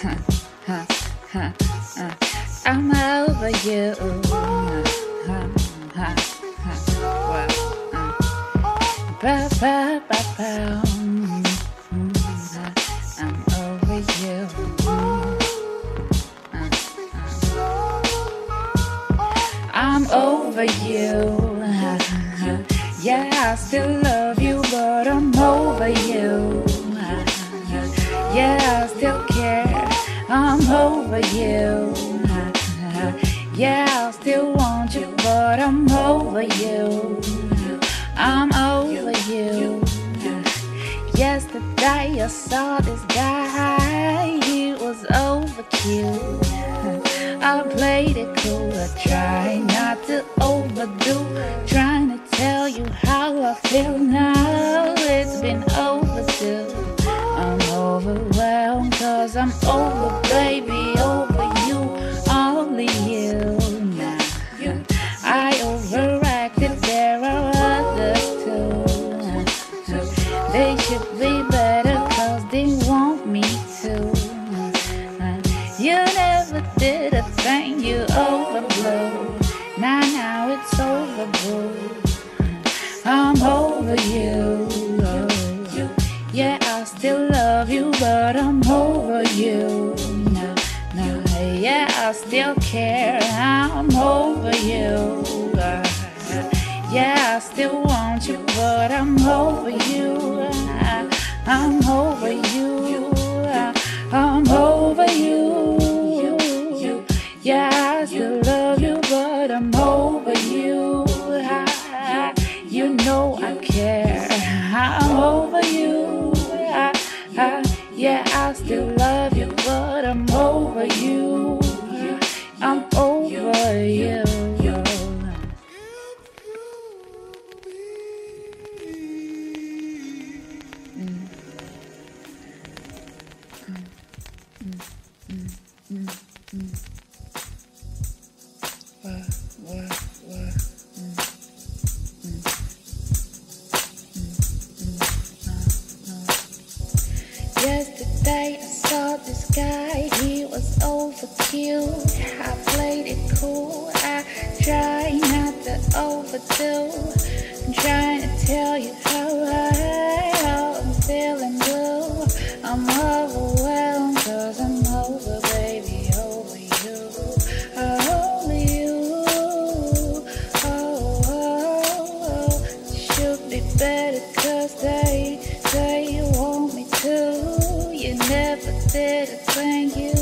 I'm over you. Well, I'm over you. I'm over you. Yeah, I still love you, but I'm over you. Yeah, I still care. I'm over you. Yeah, I still want you, but I'm over you. I'm over you. Yesterday I saw this guy, he was overkill. I played it cool, I try not to overdo. Trying to tell you how I feel now, it's been overdue. I'm overwhelmed cause I'm over, baby, over you, only you now. I overacted, there are others too. They should be better cause they want me to. You never did a thing, you overblew. Now it's over, boo. I'm over you. Yeah, I still love you, but I'm over you. No, yeah, I still care. I'm over you. Yeah, I still want you, but I'm over you. I'm over you. I'm over you. Yeah, I still love you, but I'm over you. You know I care. I'm over you. Yeah, I still love you, but I'm over you. I'm over you. Yesterday I saw this guy, he was overkill. I played it cool, I try not to overdo. I'm trying to tell you how I'm feeling blue. I'm overwhelmed cause I'm over, baby, over you. Over you. Oh. Should be better cause they say you want me to. You never did a thing, you